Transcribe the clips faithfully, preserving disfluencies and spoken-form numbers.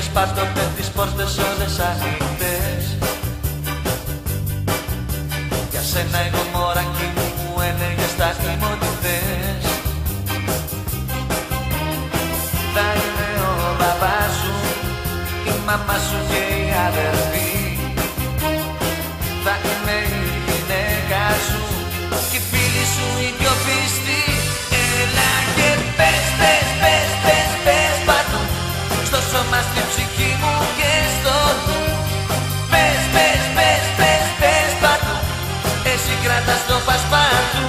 πες πάρτο με τις πόρτες όλες ανοιχτές. Για σένα εγώ μωράκι μου μου έλεγες θα είμαι ό,τι θες. Θα είμαι ο μπαμπάς σου, η μαμά σου και η αδερφή. Θα είμαι η γυναίκα σου και η φίλη σου η πιο πιστή. Έλα και πες, πες, πες, πες, πες παντού, στο σώμα, στην ψυχή μου και στο νου. Πες, πες, πες, πες, πες παντού, εσύ κράτας το πασπάτου.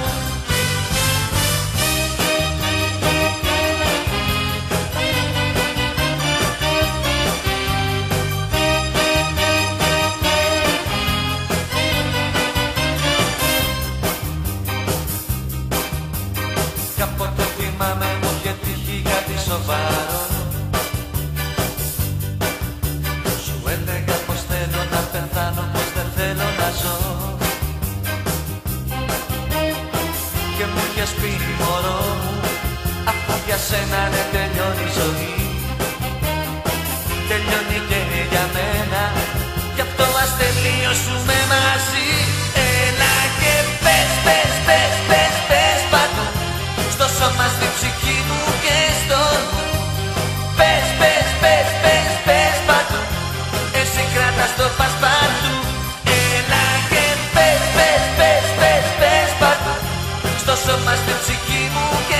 Κάποτε θυμάμαι μου είχε τύχει κάτι σοβαρό. Σου έλεγα πως θέλω να πεθάνω, πως δεν θέλω να ζω. Και μου είχες πει μωρό μου, αφού για σένα δεν τελειώνει η ζωή, τελειώνει και για μένα, γι' αυτό ας τελειώσουμε μαζί. Έλα και πες, πες, πες, πες, πες παντού, στο σώμα, στην ψυχή μου και στο νου. Πες, πες, πες, πες, πες παντού, εσύ κράτας το πασπάτου. Έλα και πες, πες, πες, πες, πες παντού, στο σώμα, στην ψυχή μου και